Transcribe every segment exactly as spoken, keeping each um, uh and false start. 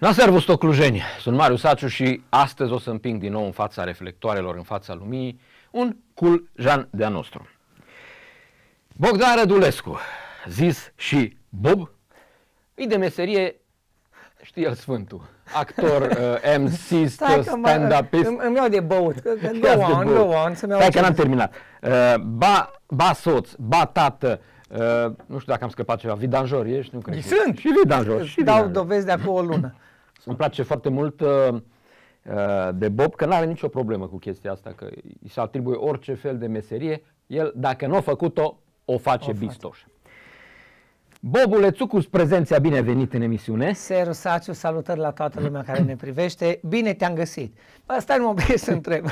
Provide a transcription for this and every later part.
La servus toclujeni, sunt Marius Saciu și astăzi o să împing din nou în fața reflectoarelor, în fața luminii, un culjan de-a nostru. Bogdan Rădulescu, zis și Bob, e de meserie, știe el Sfântul, actor, uh, M C, stand-upist. Îmi iau de băut, go on, go on. Stai că n-am terminat. Uh, ba, ba soț, ba tată, uh, nu știu dacă am scăpat ceva, vidanjor ești? Nu cred. Sunt! Și vidanjor. Și dau vidanjor. dovezi de acum o lună. Îmi place foarte mult uh, de Bob că nu are nicio problemă cu chestia asta, că îi se atribuie orice fel de meserie, el dacă nu a făcut-o, o face o bistoș. Bobule Țucu, prezenția, bine venit în emisiune. Serus Saciu, salutări la toată lumea care ne privește. Bine te-am găsit. Bă, stai numai bine să întreb.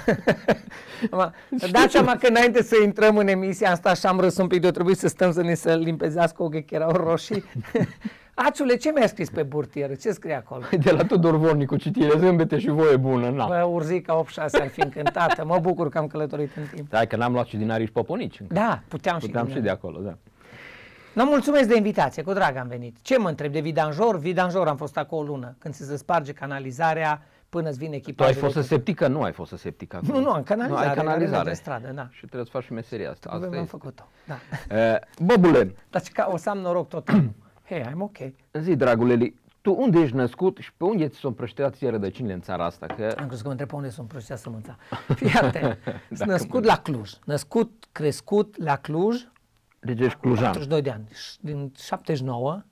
Dați seama că înainte să intrăm în emisie am stat și am râs un pic, de-o trebuie să stăm să ne să limpezească ochii că erau roșii. Aciule, ce mi-ai scris pe burtieră? Ce scrie acolo? De la Tudor Vornicu, citire, zâmbete și voie bună. Na. Bă, Urzica opt șase ar fi încântată. Mă bucur că am călătorit în timp. Hai că n-am luat și din Ariș Poponici. Încă. Da, puteam, puteam și, și de acolo, da. No, mulțumesc de invitație, cu drag am venit. Ce mă întreb, de vidanjor? Vidanjor am fost acolo o lună, când se sparge canalizarea până îți vine echipajul. Tu ai fost septică? Nu ai fost septică acolo. Nu, nu, am canalizare. Nu, ai canalizare. De stradă, da. Și trebuie să faci și meseria asta. Asta am făcut-o, da. Uh, Bobule. Dar ca o să am noroc tot anul. Hei, I'm ok. Zi, draguleli, tu unde ești născut și pe unde ți s-au împrăștiat ție rădăcinile în țara asta? Că... Am crezut că mă întreb pe unde s-au împrăștiat sămânța. Fii atent, sunt născut la Cluj. Născut, crescut la Cluj. Deci ești clujan. patruzeci și doi de ani. Din șaptezeci și nouă.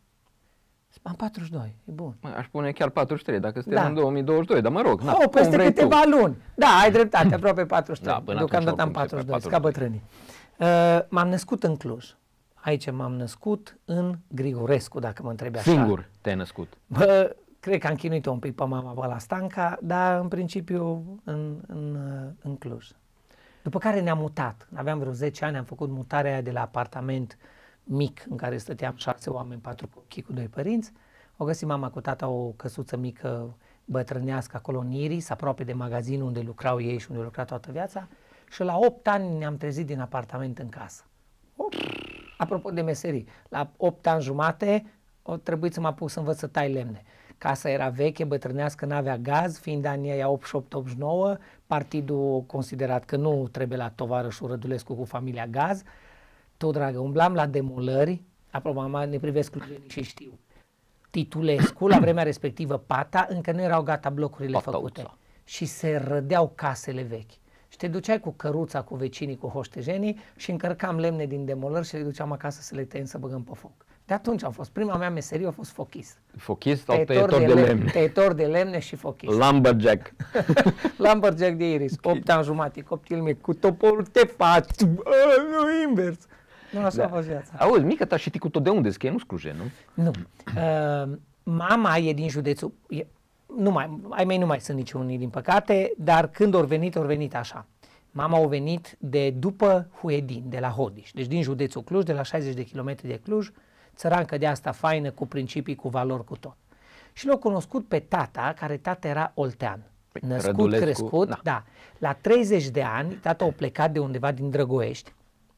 Am patruzeci și doi, e bun. Mă, aș pune chiar patruzeci și trei, dacă suntem da. în două mii douăzeci și doi, dar mă rog. Na, oh, peste câteva tu. luni. Da, ai dreptate, aproape patruzeci și trei. Da, deocamdată am patruzeci și doi, ca bătrânii. Uh, m-am născut în Cluj. Aici m-am născut în Grigorescu, dacă mă întrebi așa. Singur te-ai născut? Bă, cred că am chinuit-o un pic pe mama pe la Stanca, dar în principiu în, în, în Cluj. După care ne-am mutat. Aveam vreo zece ani, am făcut mutarea aia de la apartament mic, în care stăteam șase oameni, patru copii cu doi părinți. O găsit mama cu tata o căsuță mică bătrânească acolo în Iris, aproape de magazinul unde lucrau ei și unde lucra toată viața. Și la opt ani ne-am trezit din apartament în casă. Op. Apropo de meserii, la opt ani jumate o trebuit să mă apuc să învăț să tai lemne. Casa era veche, bătrânească, n-avea gaz, fiind anii aia optzeci și opt optzeci și nouă, partidul considerat că nu trebuie la tovarășul Rădulescu cu familia gaz. Tot, dragă, umblam la demolări, apropo, mama ne privesc clujenii și știu. Titulescu, la vremea respectivă Pata, încă nu erau gata blocurile Pata făcute. Uța. Și se rădeau casele vechi. Și te duceai cu căruța, cu vecinii, cu hoștejenii și încărcam lemne din demolări și le duceam acasă să le tăiem, să băgăm pe foc. De atunci am fost. Prima mea meserie a fost fochist. Fochist sau tăietor de, de lemne? Tăietor de lemne și fochist. Lumberjack. Lumberjack de Iris. opt ani jumate, copil mic, cu toporul te faci. Nu, invers. Nu așa da. a fost viața. Auzi, mică ta și ticu tot de unde? Că e nu scrujen, nu? Nu. Uh, mama e din județul... E, nu mai, ai mei nu mai sunt niciunii, din păcate, dar când au venit, au venit așa. Mama a venit de după Huedin, de la Hodiș, deci din județul Cluj, de la șaizeci de kilometri de Cluj, țărancă de asta faină, cu principii, cu valori, cu tot. Și l-au cunoscut pe tata, care tata era oltean. Născut, Rădulescu, crescut, da. da. La treizeci de ani, tata a plecat de undeva din Drăgoiești,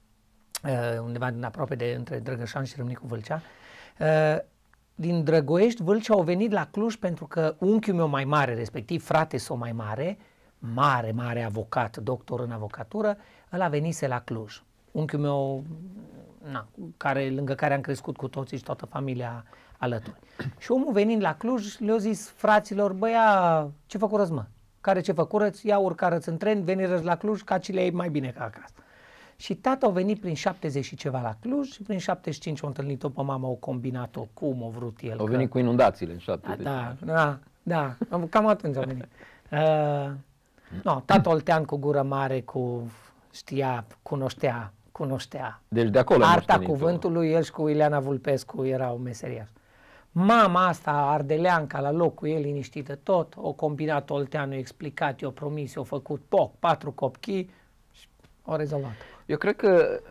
uh, undeva din aproape de între Drăgășan și Râmnicu Vâlcea. Uh, din Drăgoiești, Vâlcea au venit la Cluj pentru că unchiul meu mai mare, respectiv frate sau mai mare, mare, mare avocat, doctor în avocatură, ăla venise la Cluj. Unchiul meu, na, care, lângă care am crescut cu toții și toată familia alături. Și omul venind la Cluj le-a zis fraților, băia, ce făcurăți mă? Care ce făcurăți? Ia urcarăți în tren, venirăți la Cluj, cacile e mai bine ca acasă. Și tata a venit prin șaptezeci și ceva la Cluj și prin șaptezeci și cinci a întâlnit-o pe mama, o combinat-o cum a vrut el. Au venit că... cu inundațiile în șaptezeci. Da, da, da, cam atunci a venit. Uh, no, tata oltean cu gură mare, cu știa, cunoștea, cunoștea. Deci de acolo arta cuvântului, el și cu Ileana Vulpescu erau meseriași. Mama asta, ardeleanca, la loc cu el, liniștită tot, o combinat olteanul, explicat, i-o promis, i-o făcut poc, patru copchii și o rezolvat. Eu cred că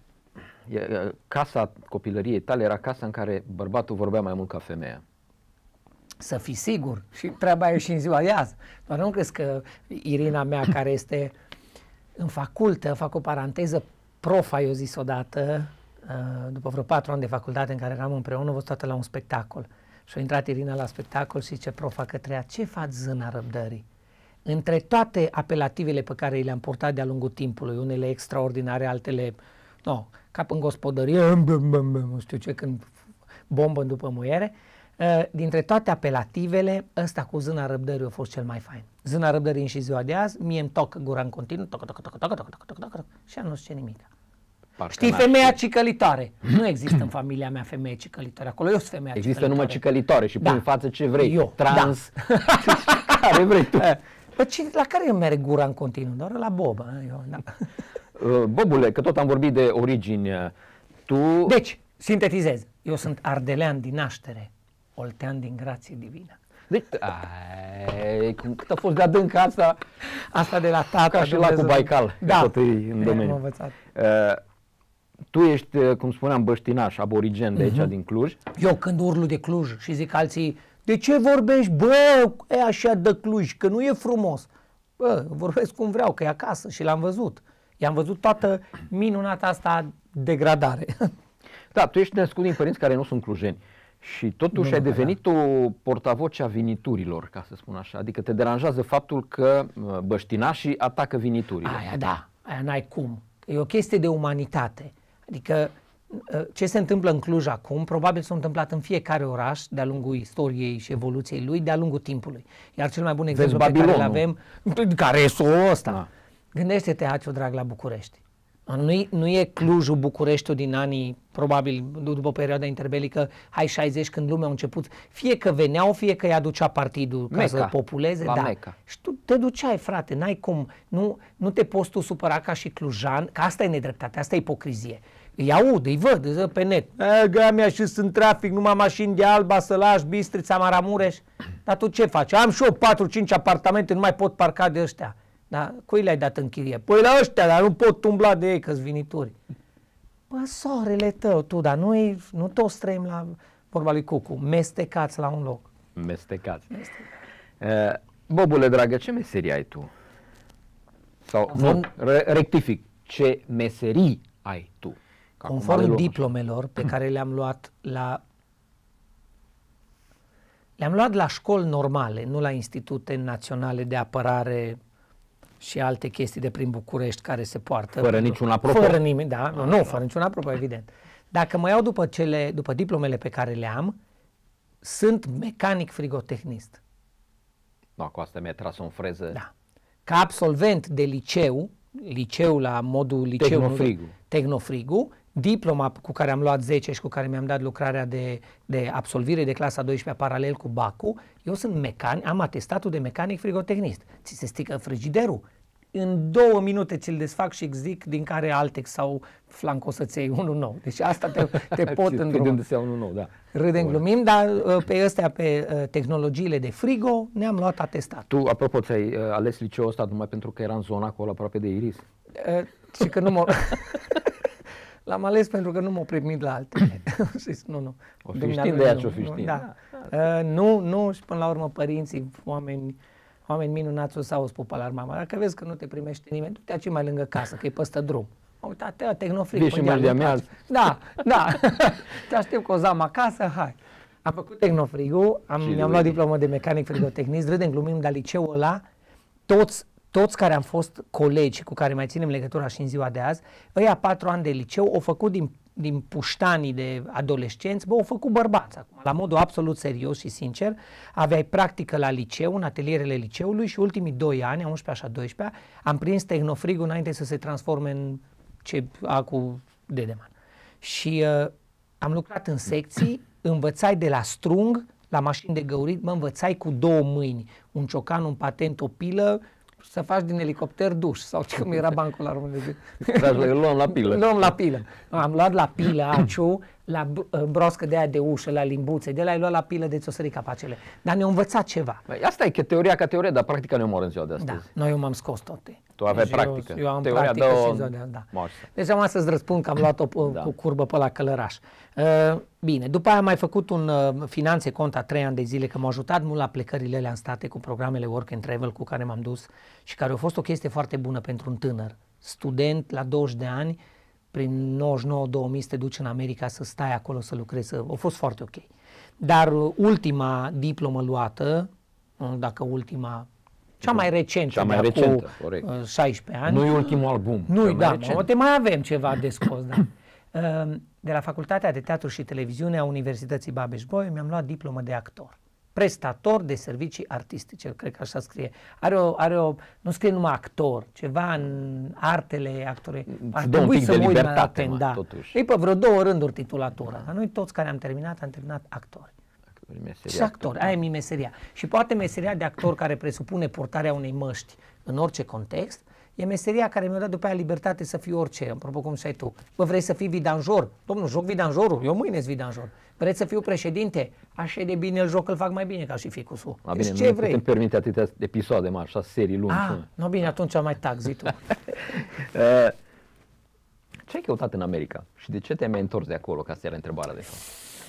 casa copilăriei tale era casa în care bărbatul vorbea mai mult ca femeia. Să fii sigur. Și treaba e și în ziua de azi. Doar nu crezi că Irina mea, care este în facultă, fac o paranteză, profa, eu zis odată, după vreo patru ani de facultate în care eram împreună, văzut toată la un spectacol. Și a intrat Irina la spectacol și zice profa către ea, ce faci zâna răbdării? Între toate apelativele pe care le-am purtat de-a lungul timpului, unele extraordinare, altele, no, cap în gospodărie, nu știu ce, când bombă după muiere, dintre toate apelativele, ăsta cu zâna răbdării a fost cel mai fain. Zâna răbdării în și ziua de azi, mie îmi tocă gura în continuu, tocă, tocă, tocă, tocă, tocă, tocă, tocă, și nu știu ce nimic. Parcă știi, femeia cicălitoare. Nu există în familia mea femeie cicălitoare. Acolo eu sunt femeia există cicălitoare. numai cicălitoare și pui da. în față ce vrei. Eu, trans, da. care vrei tu. Păi, la care eu merg gura în continuu? Doar la Bob. Eu, da. Bobule, că tot am vorbit de origini, tu... Deci, sintetizez. Eu sunt ardelean din naștere, oltean din grație divină. Deci, ai, cât a fost de adâncă asta? Asta de la tata. Ca și lacul Baikal, da. tot e în domeniu. Uh, tu ești, cum spuneam, băștinaș, aborigen de aici, uh-huh. din Cluj. Eu când urlu de Cluj și zic alții, de ce vorbești, bă, e așa de Cluj, că nu e frumos. Bă, vorbesc cum vreau, că e acasă și l-am văzut. I-am văzut toată minunata asta degradare. Da, tu ești născut din părinți care nu sunt clujeni. Și totuși nu, ai devenit da. o portavoce a viniturilor, ca să spun așa. Adică te deranjează faptul că băștinașii atacă viniturile. Aia da, aia n-ai cum. E o chestie de umanitate. Adică ce se întâmplă în Cluj acum, probabil s-a întâmplat în fiecare oraș de-a lungul istoriei și evoluției lui, de-a lungul timpului. Iar cel mai bun exemplu pe care îl avem, care e so ăsta. Da. Gândește-te, Haciu, drag, la București. Nu e, nu e Clujul, Bucureștiul din anii, probabil după perioada interbelică, hai șaizeci, când lumea a început, fie că veneau, fie că îi aducea partidul ca Meca, să populeze. Da. Meca. Și tu te duceai, frate, n-ai cum, nu, nu te poți tu supăra ca și clujan, că asta e nedreptate, asta e ipocrizie. Îi aud, îi văd, îi pe net. Gamea și sunt trafic, numai mașini de Alba, Sălaș, Bistrița, Maramureș. Dar tu ce faci? Am și eu patru cinci apartamente, nu mai pot parca de ăștia. Da? Cui le-ai dat în chirie? Păi la ăștia, dar nu pot umbla de ei, că-s vinituri. Bă, sorele tău, tu, dar nu, nu toți trăim la vorba lui Cucu, mestecați la un loc. Mestecați. Mestecați. Uh, Bobule, dragă, ce meserie ai tu? Sau, nu, re rectific, ce meserii ai tu? Conform diplomelor pe care le-am luat la le-am luat la școli normale, nu la institute naționale de apărare și alte chestii de prin București care se poartă. Fără niciun apropo. Fără nimeni, da, nu, nu, fără niciun apropo, evident. Dacă mă iau după, cele, după diplomele pe care le am, sunt mecanic frigotehnist. Da, cu asta mi-a tras o freză. Da. Ca absolvent de liceu, liceu la modul liceu, Tehnofrigu. Tehnofrigu, diploma cu care am luat zece și cu care mi-am dat lucrarea de, de absolvire de clasa a douăsprezecea paralel cu Bacu, eu sunt mecanic, am atestatul de mecanic frigotehnist. Ți se strică frigiderul, în două minute ți-l desfac și zic din care Altex sau Flanco să-ți iei unul nou. Deci asta te, te pot îndruma. Râdem de unul nou, da. Râdem, glumim, dar pe ăstea, pe tehnologiile de frigo, ne-am luat atestat. Tu, apropo, ți-ai ales liceul ăsta numai pentru că era în zona acolo aproape de Iris? Și că nu mă... L-am ales pentru că nu m-au primit la altele. nu, nu. O fi știind de ea ce o fi știind. Da. Uh, nu, nu, și până la urmă părinții, oameni, oameni minunați o să auzi pupa la mama. Dacă vezi că nu te primește nimeni, du-te aici mai lângă casă, că e păstă drum. Uite, Tehnofric. Vii și mergi de amiază. Da, da. Te aștept cu o zamă acasă, hai. Am făcut Tehnofrigul, am, mi-am luat diplomă de mecanic frigotehnist, râdem, glumim, dar liceul ăla, toți Toți care am fost colegi cu care mai ținem legătura și în ziua de azi, ăia patru ani de liceu au făcut din, din puștanii de adolescenți, bă, au făcut bărbați acum, la modul absolut serios și sincer. Aveai practică la liceu, în atelierele liceului și ultimii doi ani, a unsprezece și a doisprezecea, am prins Tehnofrigul înainte să se transforme în ce a cu Dedeman. Și uh, am lucrat în secții, învățai de la strung, la mașini de găurit, mă învățai cu două mâini, un ciocan, un patent, o pilă, să faci din elicopter duș, sau ce cum era bancul la română. Dar îl luăm la pilă. Luăm la pilă. Am luat la pilă, Aciu, la broască de aia de ușă, la limbuțe, de la ai luat la pilă de țosării capacele. Dar ne-au învățat ceva. Asta e că teoria ca teorie, dar practica ne omoră în ziua de astăzi. Da, noi eu m-am scos toate. Tu aveai deci practică. Eu, eu am teoria practică și în ziua de azi, da. Moașă. Deci am să-ți răspund că am luat-o da. cu curbă pe la Călăraș. Uh, bine, după aia am mai făcut un uh, finanțe cont a trei ani de zile, că m-a ajutat mult la plecările alea în state cu programele Work and Travel cu care m-am dus și care a fost o chestie foarte bună pentru un tânăr. Student la douăzeci de ani, prin nouăzeci și nouă două mii să te duci în America să stai acolo să lucrezi, să... a fost foarte ok. Dar ultima diplomă luată, dacă ultima, cea mai recentă, cea mai recentă, corect. șaisprezece ani. Nu-i ultimul album. Nu-i, da, poate mai avem ceva de scos, da. De la Facultatea de Teatru și Televiziune a Universității Babeș-Bolyai mi-am luat diplomă de actor. Prestator de servicii artistice, cred că așa scrie. Are o, are o, nu scrie numai actor, ceva în artele actorului. Ar trebui să mă uit mai atent, da. E pe vreo două rânduri titulatura. Dar noi toți care am terminat, am terminat actori. Și actor, aia e meseria. Și poate meseria de actor care presupune purtarea unei măști în orice context, e meseria care mi-a dat după aia libertate să fiu orice, apropo cum și ai tu. Bă, vrei să fii vidanjor? Domnul, joc vidanjorul, eu mâine-s vidanjor. Vreți să fiu președinte? Așa e de bine, îl joc, îl fac mai bine ca și ficusul. A, bine, ce nu vrei? Putem permite atâtea episoade mari, așa serii lungi. Ah, nu, bine, atunci mai tac, zi tu. Ce ai căutat în America? Și de ce te-ai mai întors de acolo, ca să era întrebarea de fapt?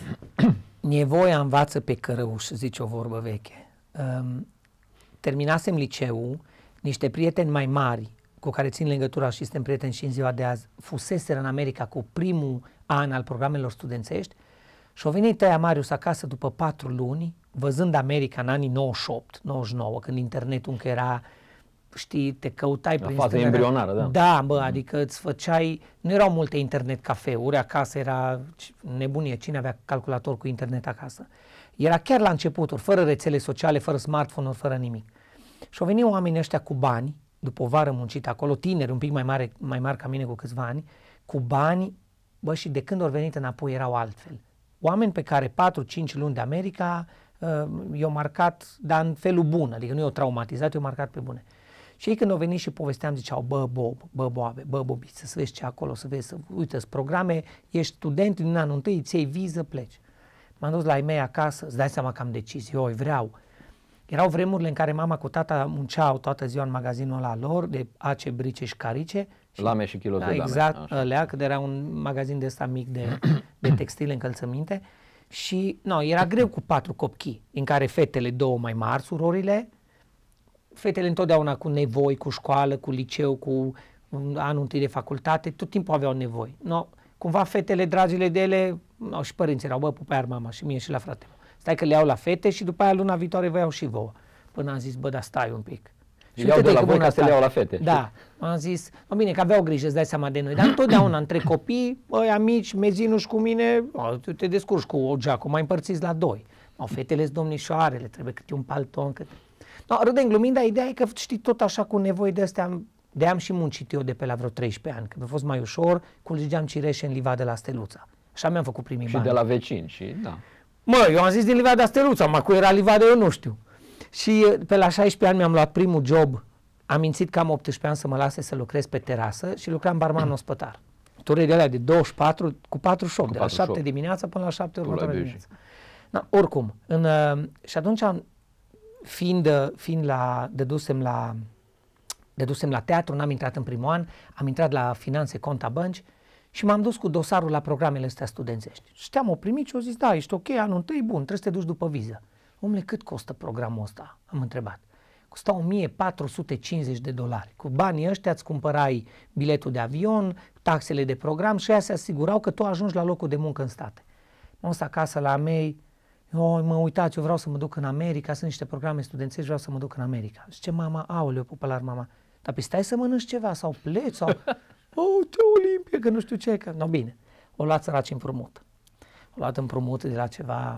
Nevoia învață pe cărăuș, zice o vorbă veche. Um, terminasem liceul, niște prieteni mai mari cu care țin legătura și suntem prieteni și în ziua de azi, fuseseră în America cu primul an al programelor studențești și au venit ăia Marius acasă după patru luni, văzând America în anii nouăzeci și opt nouăzeci și nouă, când internetul încă era, știi, te căutai la prin fază embrionară, da. Da, bă, adică îți făceai, nu erau multe internet cafeuri, acasă era nebunie, cine avea calculator cu internet acasă. Era chiar la începuturi, fără rețele sociale, fără smartphone-uri, fără nimic. Și au venit oamenii ăștia cu bani, după o vară muncită acolo, tineri, un pic mai mare, mai mari ca mine cu câțiva ani, cu bani, bă, și de când au venit înapoi erau altfel. Oameni pe care patru cinci luni de America uh, i-au marcat, dar în felul bun, adică nu i-au traumatizat, i-au marcat pe bune. Și ei când au venit și povesteam, ziceau, bă, Bob, bă, Boabe, bă, Bobiță, să vezi ce acolo, să vezi, să uite-ți programe, ești student din anul întâi, îți iei viză, pleci. M-am dus la ai mei acasă, îți dai seama că am decis, eu vreau. Erau vremurile în care mama cu tata munceau toată ziua în magazinul ăla lor, de ace, brice și carice. Și, lame și kilos da, de lame. Exact, ălea, că era un magazin de ăsta mic de, de textile, încălțăminte. Și, no, era greu cu patru copii, în care fetele două mai mari, surorile, fetele întotdeauna cu nevoi, cu școală, cu liceu, cu anul întâi de facultate, tot timpul aveau nevoi. No, cumva fetele, dragile de ele, no, și părinții erau, bă, pupear mama și mie și la fratele. Stai că le iau la fete și după aia luna viitoare vă iau și vouă. Până am zis, bă, dar stai un pic. Și iau de la voi ca să le iau la fete. Da, am zis, mă, bine, că aveau grijă, îți dai seama de noi, dar întotdeauna între copii, ăia mici, mezinuși cu mine, o, tu te descurci cu o geacă, mai împărțiți la doi. O, fetele-s domnișoarele, trebuie câte un palton, câte... No, râdem glumind, dar ideea e că știi tot așa cu nevoi de astea, de am și muncit eu de pe la vreo treisprezece ani, că mi-a fost mai ușor, culegeam cireșe în livadă la Steluța. Așa mi-am făcut primii și bani. Și de la vecini și da. Mă, eu am zis din livada Steluța, mă, cu era livada eu nu știu. Și pe la șaisprezece ani mi-am luat primul job, am mințit că am optsprezece ani să mă lase să lucrez pe terasă și lucram barman ospătar. Ture de alea de douăzeci și patru cu patruzeci și opt, cu de la șapte dimineața până la șapte următoarea dimineață. Na, oricum, în, uh, și atunci am, fiind, fiind la, dedusem la, dedusem la teatru, n-am intrat în primul an, am intrat la finanțe, conta, bănci și m-am dus cu dosarul la programele astea studențești. Știam, o primit și o zis, da, ești ok, anul întâi, bun, trebuie să te duci după viză. Omule, cât costă programul ăsta? Am întrebat. Costa o mie patru sute cincizeci de dolari. Cu banii ăștia îți cumpărai biletul de avion, taxele de program și aia se asigurau că tu ajungi la locul de muncă în state. M-am dus acasă la mei, eu, mă uitați, eu vreau să mă duc în America, sunt niște programe studențești, vreau să mă duc în America. Zice mama, aoleu, popular mama, dar pe stai să mănânci ceva sau pleci sau... Oh, ce Olimpie, că nu știu ce, că... No, bine, o luat săraci împrumut. O luat împrumut de la ceva...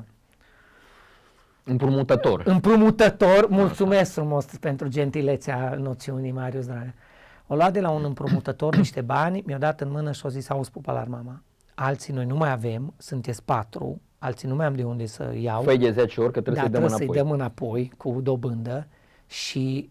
Împrumutător. Împrumutător, mulțumesc frumos pentru gentilețea noțiunii, Marius dragă. O luat de la un împrumutător niște bani, mi-a dat în mână și o zis, auzi, pupalar mama, alții noi nu mai avem, sunteți patru, alții nu mai am de unde să iau. Făi de zece ori că trebuie da, să-i dăm trebuie înapoi. să-i dăm înapoi cu dobândă și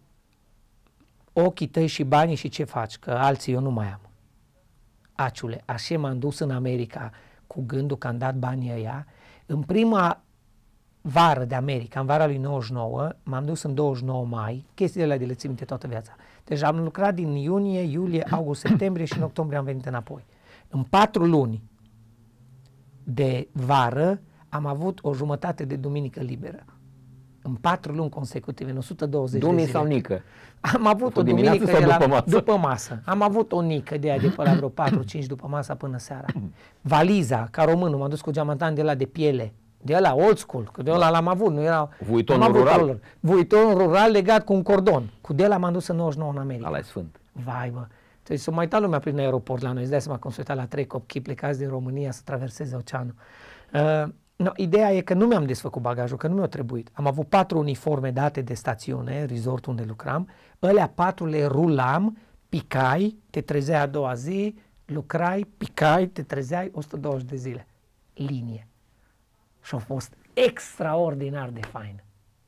ochii tăi și banii și ce faci, că alții eu nu mai am. Aciule, așa m-am dus în America cu gândul că am dat banii ăia. În prima vară de America, în vara lui nouăzeci și nouă, m-am dus în douăzeci și nouă mai, chestiile alea de le țin minte toată viața. Deci am lucrat din iunie, iulie, august, septembrie și în octombrie am venit înapoi. În patru luni de vară am avut o jumătate de duminică liberă. În patru luni consecutive, în o sută douăzeci Dumii de zile. sau nică? Am avut o dimineață duminică sau de la, după masă? după masă. Am avut o nică de aia de pe la vreo patru cinci după masa până seara. Valiza, ca românul, m-am dus cu geamantan de la de piele. De ăla, old school, că de ăla l-am avut, nu era... Vuitonul am avut rural. roller. Vuitonul rural legat cu un cordon. Cu de ăla m-am dus în nouăzeci și nouă în America. Ala e sfânt. Vai, bă. Trebuie să mai uita lumea prin aeroport la noi. Îți dai seama cum se uita la trei copii plecați din România să traverseze oceanul. Uh, no, ideea e că nu mi-am desfăcut bagajul, că nu mi-a trebuit. Am avut patru uniforme date de stațiune, resort unde lucram. Alea patru le rulam, picai, te trezeai a doua zi, lucrai, picai, te trezeai o sută douăzeci de zile. Linie. Și a fost extraordinar de fain.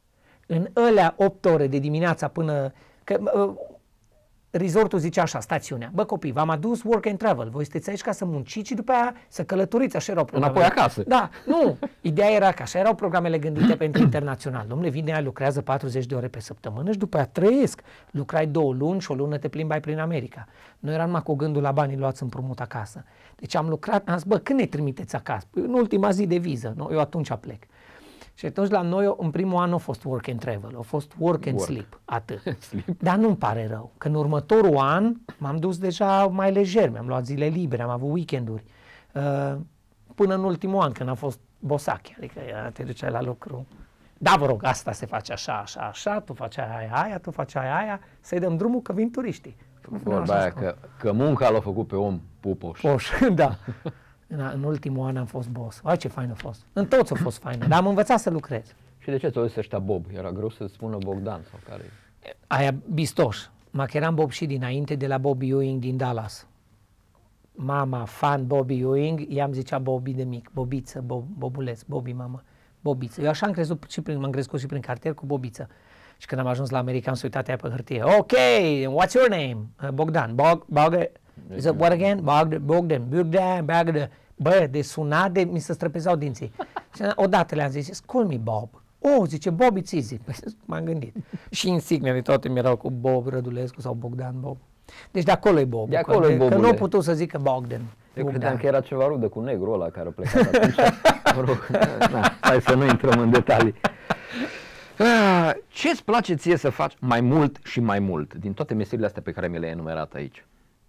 În alea opt ore de dimineața până... Că, uh, resortul zice așa, stațiunea. Bă, copii, v-am adus work and travel. Voi sunteți aici ca să munciți și după aia să călătoriți. Așa erau programele. Înapoi acasă. Da, nu. Ideea era că așa erau programele gândite pentru internațional. Dom'le, vine aia, lucrează patruzeci de ore pe săptămână și după aia trăiesc. Lucrai două luni și o lună te plimbai prin America. Noi eram numai cu gândul la banii luați împrumut acasă. Deci am lucrat, am zis, bă, când ne trimiteți acasă? Păi, în ultima zi de viză. Nu? Eu atunci plec. Și atunci la noi, în primul an, nu a fost work and travel, a fost work and Work. sleep, atât. Sleep. Dar nu-mi pare rău, că în următorul an m-am dus deja mai lejer, mi-am luat zile libere, am avut weekenduri. Uh, până în ultimul an, când am fost bosache, adică ia, te duceai la lucru. Da, vă rog, asta se face așa, așa, așa, tu faci aia, aia, tu faci aia, aia, să-i dăm drumul că vin turiștii. Vorba aia că, că munca l-a făcut pe om pupoș. Poș, da. În, în ultimul an am fost boss. Ai ce fain a fost. În toți a fost fain, dar am învățat să lucrez. Și de ce ți-au zis ăștia Bob? Era greu să spună Bogdan sau care? Aia bistoș. Mă eram Bob și dinainte de la Bobby Ewing din Dallas. Mama, fan Bobby Ewing, i-am zicea Bobby de mic. Bobiță, Bob, Bobuleț, Bobby, mama. Bobiță. Eu așa am crezut și prin, m-am crescut și prin cartier cu Bobiță. Și când am ajuns la America am să uitat aia pe hârtie. Ok, what's your name? Uh, Bogdan. Bog, Bog, is it what again? Bogdan, Bogdan, Bogdan, Bogdan. Bă, de sunat, de mi se străpezeau dinții. Și odată le-am zis, call me Bob. Oh, zice, Bob, it's easy. M-am gândit. Și insignia toate mi erau cu Bob Rădulescu sau Bogdan Bob. Deci de acolo e Bob. De acolo că, e Bobule. Că nu a putut să zică Bogdan. Eu Bogdan. credeam că era ceva rudă cu negru ăla care a plecat atunci. Mă rog, na, hai să nu intrăm în detalii. Ah, ce îți place ție să faci mai mult și mai mult din toate meserile astea pe care mi le-ai enumerat aici?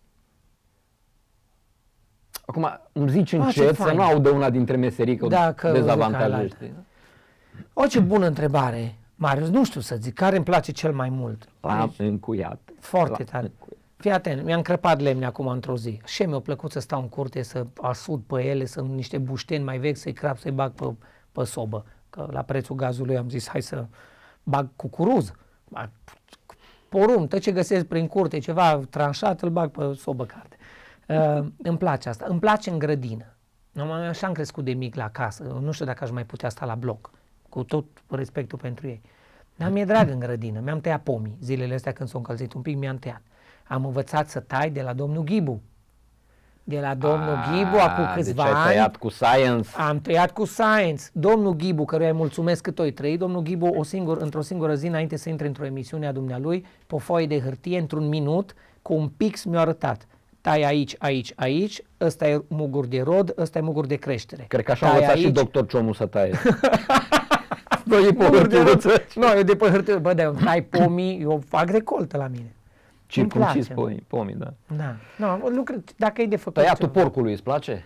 Acum îmi zici Ah, ce încet să fain. nu audă una dintre meserii că Da, o că dezavantajești. O, ce bună întrebare, Marius. Nu știu să zic, care îmi place cel mai mult? L-am încuiat. Foarte La- tare. Fii atent, mi-am crăpat lemne acum într-o zi. Și mi-a plăcut să stau în curte, să asud pe ele, să niște bușteni mai vechi, să-i crap, să-i bag pe, pe sobă. Că la prețul gazului am zis, hai să bag cucuruz, bag porumb, tot ce găsesc prin curte, ceva tranșat, îl bag pe sobă carte. Uh, îmi place asta. Îmi place în grădină. Normal, așa am crescut de mic la casă. Nu știu dacă aș mai putea sta la bloc, cu tot respectul pentru ei. Dar mi-e drag în grădină. Mi-am tăiat pomii. Zilele astea când s-au încălzit un pic, mi-am tăiat. Am învățat să tai de la domnul Ghibu. De la domnul Ah, Ghibu, acum câțiva deci ai ani. tăiat cu science. Am tăiat cu science. Domnul Ghibu, căruia îi mulțumesc cât o trăi, domnul Ghibu, o singur, într-o singură zi, înainte să intre într-o emisiune a dumnealui, pe o foaie de hârtie, într-un minut, cu un pix mi-a arătat. Tai aici, aici, aici, ăsta e mugur de rod, ăsta e mugur de creștere. Cred că așa a Tai învățat și aici. doctor Ciomu să taie. Doi pe Mugur de rod. hârtiuță. Nu, eu de pe hârtie, bă, dar eu tai pomii, eu fac recoltă la mine. Circuncis place. pomii, pomii, da. Da. Nu, lucru, dacă e de făcut Tăiatul ceva. porcului îți place?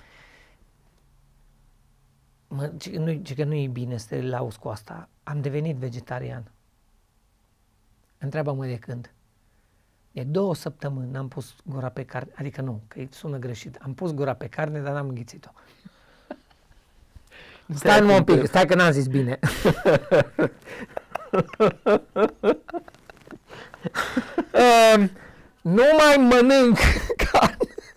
Mă, ce, nu, ce că nu e bine să te lauzi cu asta. Am devenit vegetarian. Întreabă-mă de când. De două săptămâni n-am pus gura pe carne, adică nu, că sună greșit. Am pus gura pe carne, dar n-am înghițit-o. Stai un pic, stai că n-am zis bine. um, nu mai mănânc carne.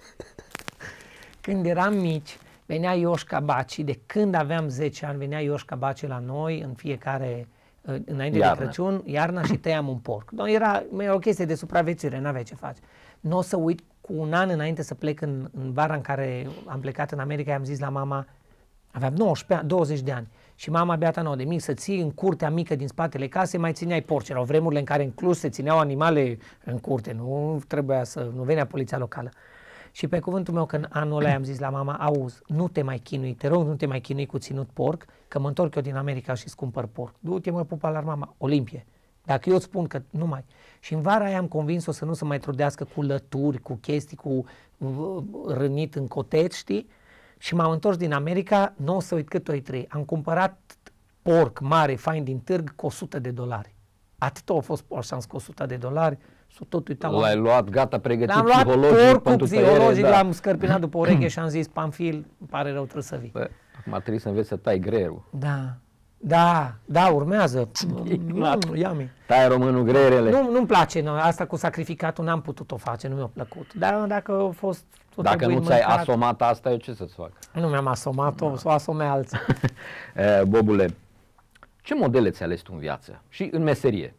Când eram mici, venea Ioșca Baci, de când aveam zece ani, venea Ioșca Baci la noi în fiecare, înainte Iarna. de Crăciun, iarna și tăiam un porc. No, era, era o chestie de supraviețuire, n-aveai ce faci. Nu o să uit, cu un an înainte să plec în, în vara în care am plecat în America, i-am zis la mama, aveam nouăsprezece ani, douăzeci de ani, și mama beata nouă de mic să ții în curtea mică din spatele casei, mai țineai porci. Erau vremurile în care inclus se țineau animale în curte, nu trebuia să, nu venea poliția locală. Și pe cuvântul meu că în anul ăla am zis la mama, auzi, nu te mai chinui, te rog, nu te mai chinui cu ținut porc, că mă întorc eu din America și îți cumpăr porc. Du-te, mă, pupa la mama, Olimpie. Dacă eu îți spun că nu mai. Și în vara aia am convins-o să nu se mai trudească cu lături, cu chestii, cu uh, rănit în cotet, știi? Și m-am întors din America, nu o să uit cât o trei. Am cumpărat porc mare, fain din târg, cu o sută de dolari. Atât a fost șans cu o sută de dolari. S-o tot uitam. L-ai luat gata pregătit l-am luat psihologic pentru psihologic, da. L-am scărpinat după ureche și am zis, Pamfil, îmi pare rău, trebuie să vii. Bă, acum trebuie să înveți să tai greierul. Da, da, da, urmează. Mm, Iami. Tai românul greierele. Nu, nu-mi place, nu, asta cu sacrificatul n-am putut-o face, nu mi-a plăcut. Dar dacă a fost... Dacă nu ți-ai asomat asta, eu ce să-ți fac? Nu mi-am asomat-o, da. S-o asome alții. Bobule, ce modele ți-ai ales tu în viață și în meserie?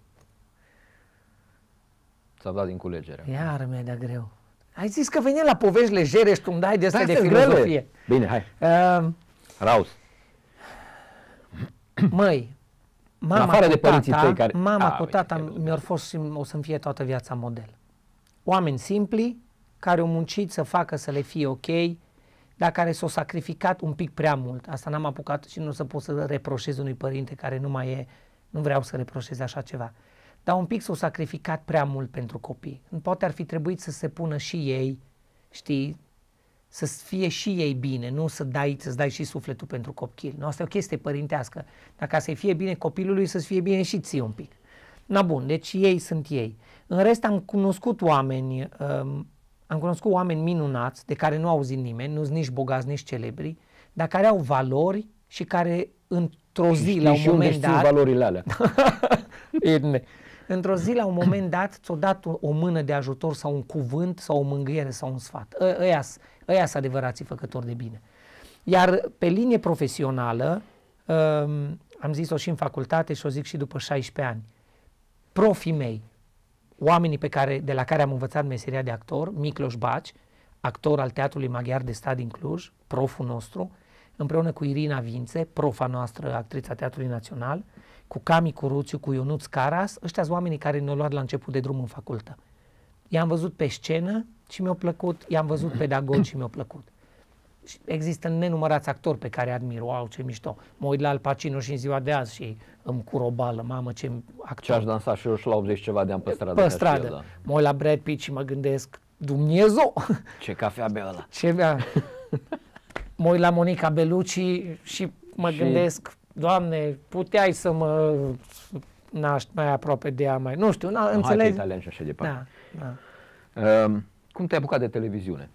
Ți-a dat din culegere. Iar mi-ai dat greu. Ai zis că veni la povești legere și tu îmi dai de astea da, de filozofie. Grele. Bine, hai. Uh, Raus. Măi, mama afară cu de părinții tata, tăi care... mama A, cu tata mi-au fost și o să-mi fie toată viața model. Oameni simpli, care au muncit să facă să le fie ok, dar care s-au sacrificat un pic prea mult. Asta n-am apucat și nu să pot să reproșez unui părinte care nu mai e, nu vreau să reproșez așa ceva. Dar un pic s-au sacrificat prea mult pentru copii. Poate ar fi trebuit să se pună și ei, știi, să fie și ei bine, nu să dai, să-ți dai și sufletul pentru copil. Nu, asta e o chestie părintească. Dacă să-i fie bine copilului, să-ți fie bine și ție un pic. Na bun, deci ei sunt ei. În rest am cunoscut oameni, um, am cunoscut oameni minunați, de care nu auzi nimeni, nu sunt nici bogați, nici celebri, dar care au valori și care într-o zi, la un moment dat... valorile alea. Într-o zi, la un moment dat, ți-o dat o mână de ajutor sau un cuvânt sau o mângâiere sau un sfat. Ăia sunt adevărații făcători de bine. Iar pe linie profesională, um, am zis-o și în facultate și o zic și după șaisprezece ani, profii mei, oamenii pe care, de la care am învățat meseria de actor, Miklos Baci, actor al Teatrului Maghiar de Stat din Cluj, proful nostru, împreună cu Irina Vințe, profa noastră, actrița Teatrului Național, cu Cami Curuțiu, cu Ionuț Caras, ăștia sunt oamenii care ne-au luat la început de drum în facultă. I-am văzut pe scenă și mi-au plăcut, i-am văzut pedagogi și mi-au plăcut. Și există nenumărați actori pe care admir, wow, ce mișto. Mă uit la Al Pacino și în ziua de azi și îmi cur o bală, mamă, ce actor. Ce aș dansa și eu și la optzeci ceva de ani pe stradă. Pe stradă. Da. Mă uit la Brad Pitt și mă gândesc, Dumnezeu! Ce cafea bea ăla. Ce bea. Mă uit la Monica Bellucci și mă și... gândesc, Doamne, puteai să mă naști mai aproape de ea, mai... Nu știu, na, înțelegi? Hai italian și așa departe. Da, da. Uh, cum te-ai apucat de televiziune?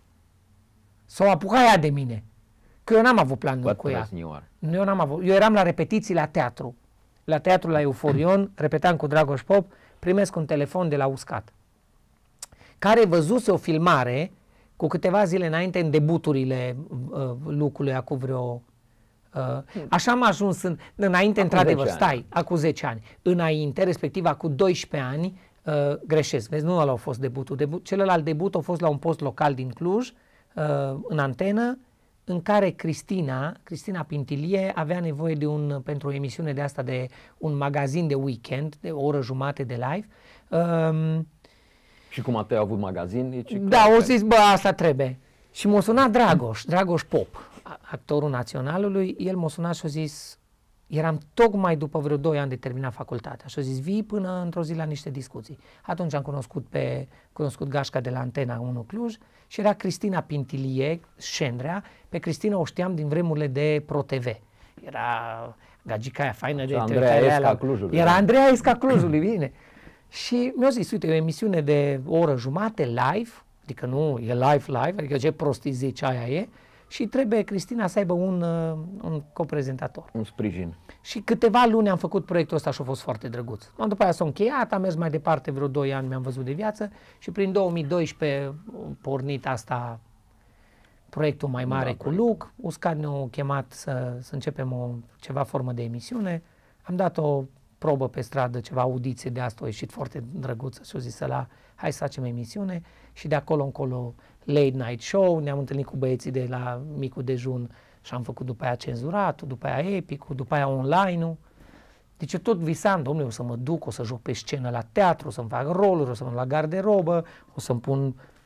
S-o apucat ea de mine. Că eu n-am avut plan cu ea. Eu n-am avut. Eu eram la repetiții la teatru. La teatru la Euforion, repetam cu Dragoș Pop, primesc un telefon de la Uscat, care văzuse o filmare cu câteva zile înainte în debuturile uh, lucrului, acum vreo... Uh, așa am ajuns în, înainte, într-adevăr, stai, acum zece ani. Înainte, respectiv acum doisprezece ani, uh, greșesc, vezi, nu ăla a fost debutul. Debut, celălalt debut a fost la un post local din Cluj, uh, în antenă, în care Cristina, Cristina Pintilie avea nevoie de un, pentru o emisiune de asta, de un magazin de weekend, de o oră jumate de live. Uh, Și cum a avut magazin? Deci, da, o zis, bă, asta trebuie. Și m-a sunat Dragoș, Dragoș Pop, actorul Naționalului, el m-a sunat și a zis, eram tocmai după vreo doi ani de terminat facultatea și a zis, vii până într-o zi la niște discuții. Atunci am cunoscut pe cunoscut gașca de la Antena unu Cluj și era Cristina Pintilie, Șendrea. Pe Cristina o știam din vremurile de ProTV. Era gagica aia faină de... Andreea Esca Clujului. Era Andreea Esca Clujului, bine. Și mi-a zis, uite, e o emisiune de o oră jumate, live, adică nu e live, live, adică ce prostii zici, aia e, și trebuie Cristina să aibă un, un coprezentator. Un sprijin. Și câteva luni am făcut proiectul ăsta și a fost foarte drăguț. După aia s-a încheiat, am mers mai departe vreo doi ani, mi-am văzut de viață și prin două mii doisprezece pornit asta, proiectul mai mare da, cu Luc. Uscat ne-a chemat să, să începem o, ceva formă de emisiune. Am dat o probă pe stradă, ceva audiție de asta, a ieșit foarte drăguță și a zis la hai să facem emisiune și de acolo încolo late night show, ne-am întâlnit cu băieții de la Micul Dejun și am făcut după aia Cenzuratul, după aia Epicul, după aia online-ul. Deci eu tot visam, domnule, o să mă duc, o să joc pe scenă la teatru, o să-mi fac roluri, o să mă la garderobă, o să-mi pun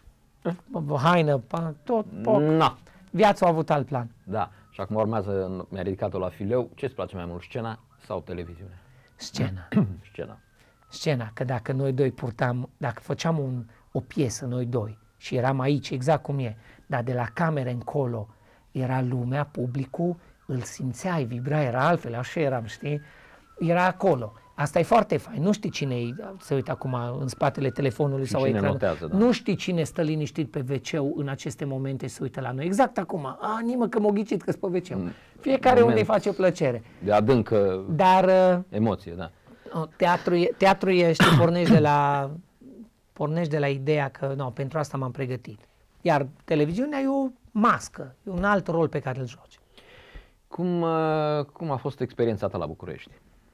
haină, pa, tot, poc. Na. Viața a avut alt plan. Da. Și acum urmează, mi-a ridicat-o la fileu, ce-ți place mai mult, scena sau televiziunea? Scena. Scena. Scena, că dacă noi doi purtam, dacă făceam un, o piesă noi doi și eram aici exact cum e, dar de la camere încolo era lumea, publicul, îl simțeai, vibra, era altfel, așa eram, știi? Era acolo. Asta e foarte fain. Nu știi cine se uită acum în spatele telefonului Și sau cine ecranul. notează, da. Nu știi cine stă liniștit pe ve ce-ul în aceste momente se uită la noi. Exact acum. A, nimă că m-o ghicit că-s pe ve ce-ul. Fiecare Moment unde îi face plăcere. De adâncă Dar emoție, da. teatru e, teatru e, știi, pornești de la, pornești de la ideea că no, pentru asta m-am pregătit. Iar televiziunea e o mască, e un alt rol pe care îl joci. Cum, uh, cum a fost experiența ta la București?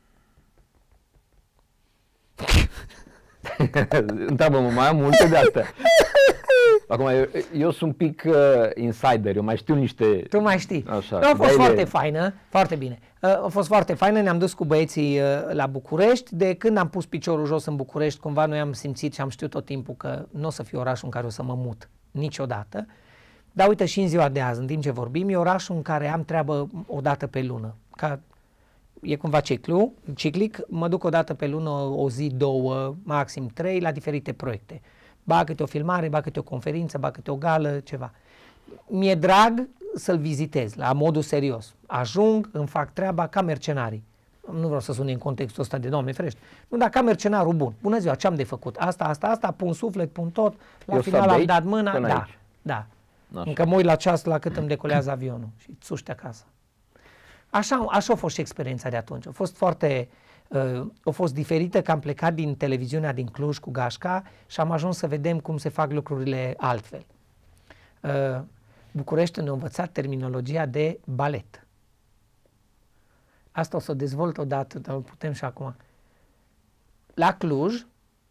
Întreabă-mă, mai am multe de astea. Acum, eu, eu sunt un pic uh, insider, eu mai știu niște... Tu mai știi. Așa, a fost de... foarte faină, foarte bine. Uh, a fost foarte faină, ne-am dus cu băieții uh, la București. De când am pus piciorul jos în București, cumva noi am simțit și am știut tot timpul că nu o să fie orașul în care o să mă mut niciodată. Dar uite și în ziua de azi, în timp ce vorbim, e orașul în care am treabă o dată pe lună. Ca, e cumva ciclu, ciclic, mă duc o dată pe lună, o zi, două, maxim trei, la diferite proiecte. Ba câte o filmare, ba câte o conferință, ba câte o gală, ceva. Mi-e drag să-l vizitez, la modul serios. Ajung, îmi fac treaba ca mercenarii. Nu vreau să sune în contextul ăsta de Doamne ferește. Nu, dar ca mercenarul bun. Bună ziua, ce-am de făcut? Asta, asta, asta, pun suflet, pun tot. La Eu final am aici, dat mâna. Da, aici. da. Așa. Încă mă uit la ceas la cât îmi decolează avionul și țuște acasă. Așa, așa a fost și experiența de atunci. A fost foarte, uh, a fost diferită, că am plecat din televiziunea din Cluj cu gașca și am ajuns să vedem cum se fac lucrurile altfel. Uh, București ne-a învățat terminologia de balet. Asta o să o dezvolt odată, dar putem și acum. La Cluj,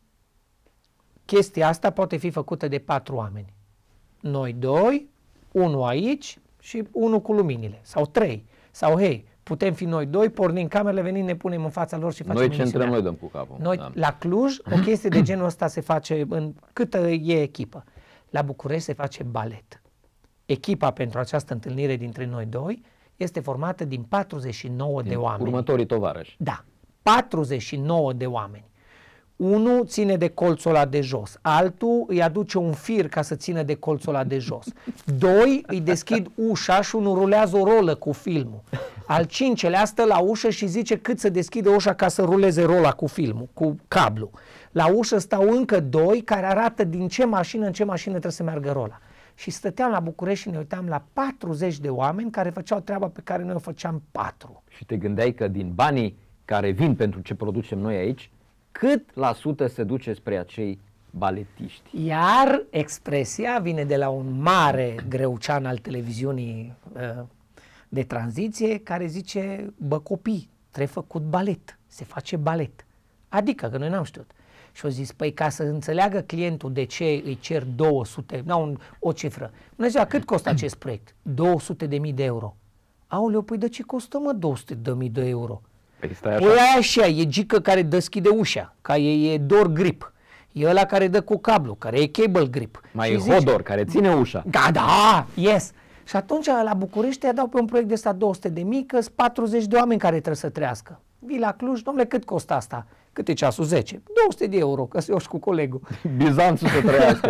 chestia asta poate fi făcută de patru oameni. Noi doi, unul aici și unul cu luminile. Sau trei. Sau hei, putem fi noi doi, pornim camerele, venim, ne punem în fața lor și facem Noi centrăm, emisiunea. noi dăm cu capul. Noi, Da. la Cluj, o chestie de genul ăsta se face în câtă e echipă. La București se face balet. Echipa pentru această întâlnire dintre noi doi este formată din patruzeci și nouă de oameni. Următorii tovarăși. Da, patruzeci și nouă de oameni. Unul ține de colțul ăla de jos, altul îi aduce un fir ca să țină de colțul ăla de jos. Doi îi deschid ușa și unul rulează o rolă cu filmul. Al cincelea stă la ușă și zice cât să deschide ușa ca să ruleze rola cu filmul, cu cablu. La ușă stau încă doi care arată din ce mașină în ce mașină trebuie să meargă rola. Și stăteam la București și ne uitam la patruzeci de oameni care făceau treaba pe care noi o făceam patru. Și te gândeai că din banii care vin pentru ce producem noi aici, cât la sută se duce spre acei baletiști? Iar expresia vine de la un mare greucean al televiziunii uh, de tranziție care zice, bă copii, trebuie făcut balet, se face balet. Adică, că noi n-am știut. Și au zis, păi ca să înțeleagă clientul de ce îi cer două sute, nu, o cifră. Bună ziua, cât costă acest proiect? două sute de mii de euro. Aoleu, păi de ce costă mă două sute de mii de euro? Păi stai așa. Păi aia așa, e gică care deschide ușa, care e, e door grip. E ăla care dă cu cablu, care e cable grip. Mai și e zice, Hodor care ține ușa. Da, da, yes. Și atunci la București îi dau pe un proiect de ăsta două sute de mii, că sunt patruzeci de oameni care trebuie să trăiască. Vii la Cluj, domnule, cât costă asta? Cât e ceasul? zece. două sute de euro, că eu și cu colegul. Bizanțul să trăiască.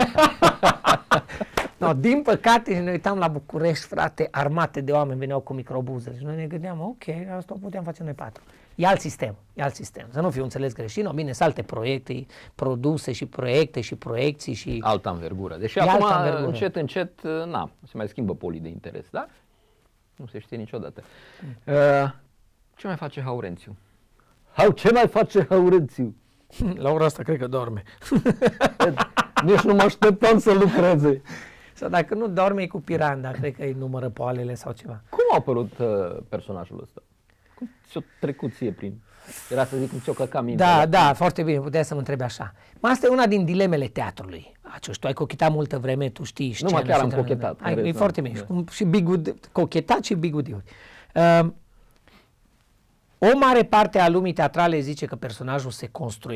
No, din păcate ne uitam la București, frate, armate de oameni veneau cu microbuze. Și noi ne gândeam, ok, asta o puteam face noi patru. E alt sistem, e alt sistem. Să nu fiu înțeles greșit, no, bine, sunt alte proiecte, produse și proiecte și proiecții și... Altă învergură. Deși E acum, altă învergură. încet, încet, na, se mai schimbă polii de interes, da? Nu se știe niciodată. Uh, ce mai face Haurențiu? Hau, ce mai face Haurențiu? La ora asta cred că dorme. Nici nu mă așteptam să lucreze. Sau dacă nu dorme, e cu piranda, cred că îi numără poalele sau ceva. Cum a apărut uh, personajul ăsta? Cum ți-o trecut ție prin... Era să zic cum ți-o căca mintea. Da, da, foarte bine, puteai să mă întrebi așa. Mă, asta e una din dilemele teatrului. Aciu, tu ai cochetat multă vreme, tu știi Nu, mă, scena chiar și am trebuie- cochetat, Ai, în e rest, foarte da. bine. Da. Și, cum- și bigud, cochetat și bigudiuri. Uh, o mare parte a lumii teatrale zice că personajul se construiește.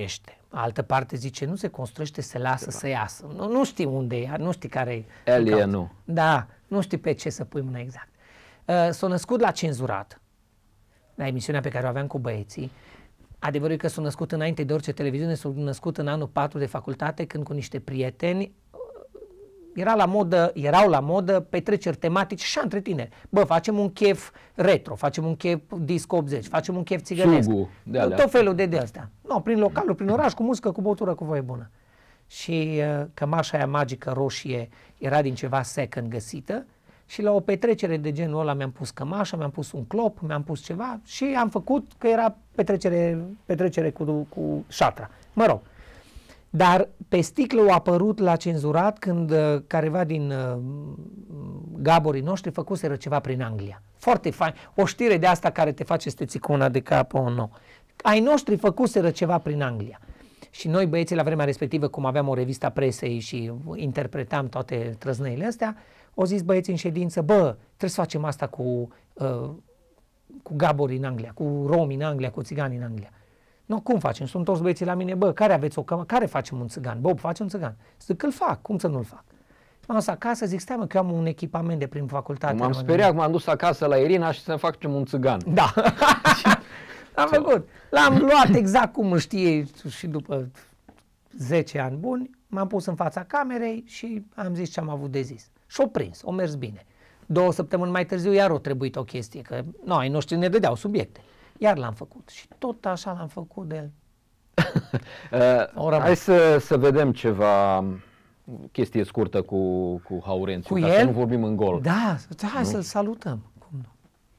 Altă parte zice, nu se construiește, se lasă Ceva. să iasă. Nu, nu știi unde e, nu știi care e. Elie nu. Da, nu știi pe ce să pui mâna exact. Uh, s-a născut la Cenzurat, la emisiunea pe care o aveam cu băieții. Adevărul e că s-a născut înainte de orice televiziune, s-a născut în anul patru de facultate, când cu niște prieteni era la modă, erau la modă petreceri tematice și între tineri. Bă, facem un chef retro, facem un chef disco optzeci, facem un chef țigănesc. Sugu, de alea. Tot felul de de astea. No, prin localul, prin oraș, cu muzică, cu băutură, cu voie bună. Și uh, cămașa aia magică roșie era din ceva second găsită și la o petrecere de genul ăla mi-am pus cămașa, mi-am pus un clop, mi-am pus ceva și am făcut că era petrecere, petrecere cu, cu șatra. Mă rog. Dar pe sticlă a apărut la Cenzurat când uh, careva din uh, gaborii noștri făcuseră ceva prin Anglia. Foarte fain. O știre de asta care te face să te ții cu una de cap, oh, no. Ai noștri făcuseră ceva prin Anglia. Și noi băieții la vremea respectivă, cum aveam o revistă a presei și interpretam toate trăznăile astea, au zis băieții în ședință, bă, trebuie să facem asta cu, uh, cu gaborii în Anglia, cu romi în Anglia, cu țigani în Anglia. No, cum facem? Sunt toți băieții la mine, bă, care aveți o cămă? Care facem un țigan? Bob, face un țigan. Zic că îl fac, cum să nu-l fac? M-am dus acasă, zic, stai mă, că eu am un echipament de prin facultate. M-am speriat, m-am dus acasă la Irina și să facem un țigan. Da. Am făcut. L-am luat exact cum îl știe și după zece ani buni, m-am pus în fața camerei și am zis ce am avut de zis. Și-o prins, o mers bine. Două săptămâni mai târziu iar o trebuit o chestie, că noi noștri ne dădeau subiecte. Iar l-am făcut și tot așa l-am făcut de el. uh, hai să, să vedem ceva, chestie scurtă cu, cu Haurențiu, cu ca el? să nu vorbim în gol. Da, hai să-l salutăm. Cum nu?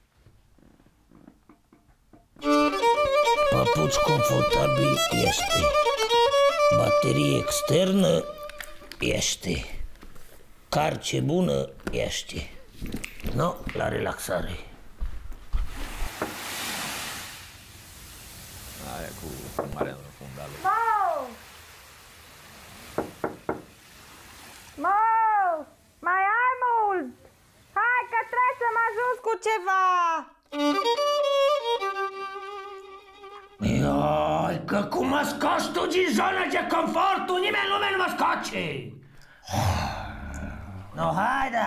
Papuț confortabil este. Baterie externă este. Carce bună este. No, la relaxare. Aia cu, cu marea fundală. Mo! Mo! Mai ai mult! Hai că trebuie să mă ajut cu ceva! Iai, că cum mă scoți tu din zona de confort, tu nimeni lume nu mă scoace! No, haide!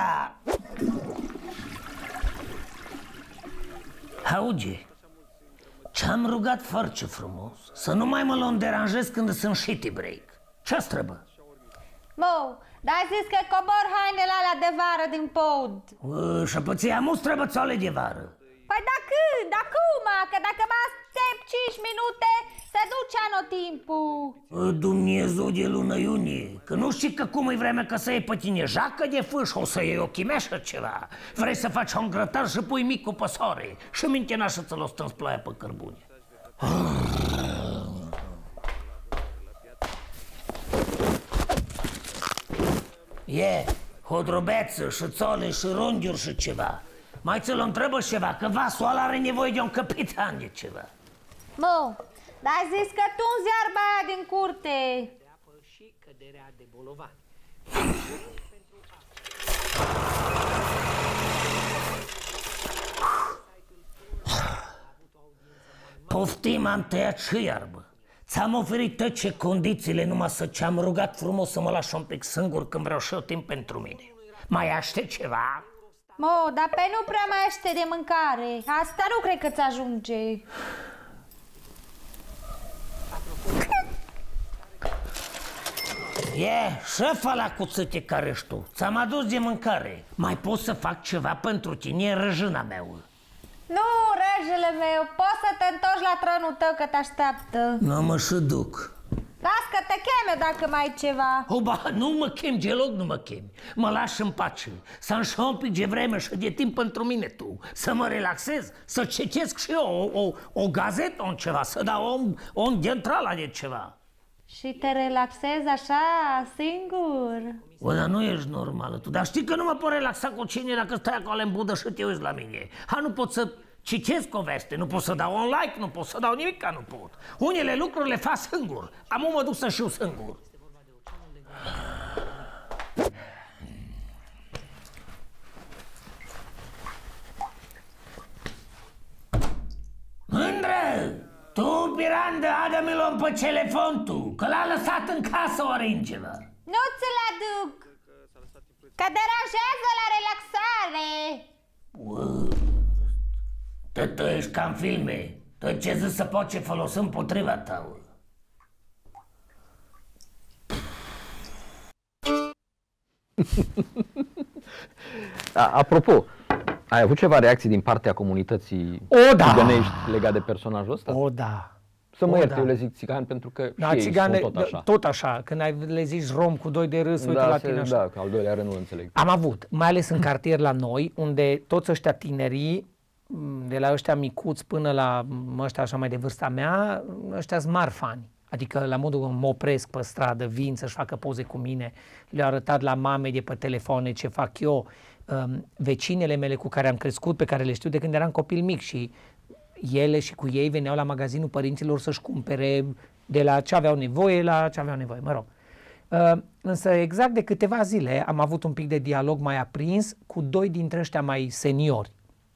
Auge, ce-am rugat foarte frumos, să nu mai mă l deranjez când sunt shitty break. Ce-ți trebuie? Mo, dar ai zis că cobor hainele alea de vară din pod. Ă, și păția mus trebuie țoale de vară. Păi da când? Da cum? Că dacă mă aștept cinci minute, se duce anotimpul. Ă, Dumnezeu de lună iunie, că nu știi că cum e vremea că să iei pe tine jacă de fâș, o să iei o chimeșă ceva. Vrei să faci un grătar și pui mic cu păsoare și mintea să ți-l o stâns ploaia pe cărbune. E, hodrobeță și țole și runghiuri și ceva. Mai ți-l întrebă ceva, că vasul ăla are nevoie de un capitan de ceva. Mo, dar ai zis că tu în ziarba aia din curte. De apă și căderea de bolovan. Poftim, am tăiat și iarbă. Ți-am oferit tot ce condițiile, numai să ce-am rugat frumos să mă lași un pic singur când vreau și eu timp pentru mine. Mai aștept ceva? Mo, dar pe nu prea mai ește de mâncare. Asta nu cred că ți ajunge. E, șefa la cuțite care ești tu. Ți-am adus de mâncare. Mai pot să fac ceva pentru tine, e răjâna mea. Nu, regele meu, poți să te întorci la trănul tău că te așteaptă. Nu mă și duc. Las că te cheme dacă mai ai ceva. O, ba, nu mă chem deloc, nu mă chem. Mă lași în pace. Să-mi și un pic de vreme și de timp pentru mine tu. Să mă relaxez, să citesc și eu o, o, o gazetă, un ceva, să dau un, un dentrala de ceva. Și te relaxezi așa, singur? O, dar nu ești normală tu. Dar știi că nu mă pot relaxa cu cine dacă stai acolo în budă și te uiți la mine. Ha, nu pot să citesc o veste, nu pot să dau un like, nu pot să dau nimic, ca nu pot. Unele lucruri le fac singur. Am mă duc să știu singur. Mândră! Tu, pirandă, adă-mi-l pe telefon tu! că l-a lăsat în casă Orangela. Nu ți-l aduc, că deranjează la relaxare. Tu ești ca în filme. Tot ce zici să poate folosi împotriva ta. A, apropo, ai avut ceva reacții din partea comunității O, da! țigănești legat de personajul ăsta? O, da. Să mă O, iert, da. eu le zic țigani pentru că Da, și ei țigane, sunt tot așa. tot așa. Când ai, le zici rom cu doi de râs, uite Da, la se, tine așa. da, că al doilea rând nu înțeleg. Am avut, mai ales în cartier la noi, unde toți ăștia tinerii, de la ăștia micuți până la ăștia așa mai de vârsta mea, ăștia sunt mari fani. Adică la modul mă opresc pe stradă, vin să-și facă poze cu mine, le-au arătat la mame de pe telefoane ce fac eu, um, vecinele mele cu care am crescut, pe care le știu de când eram copil mic și ele și cu ei veneau la magazinul părinților să-și cumpere de la ce aveau nevoie la ce aveau nevoie, mă rog. Uh, însă exact de câteva zile am avut un pic de dialog mai aprins cu doi dintre ăștia mai seniori,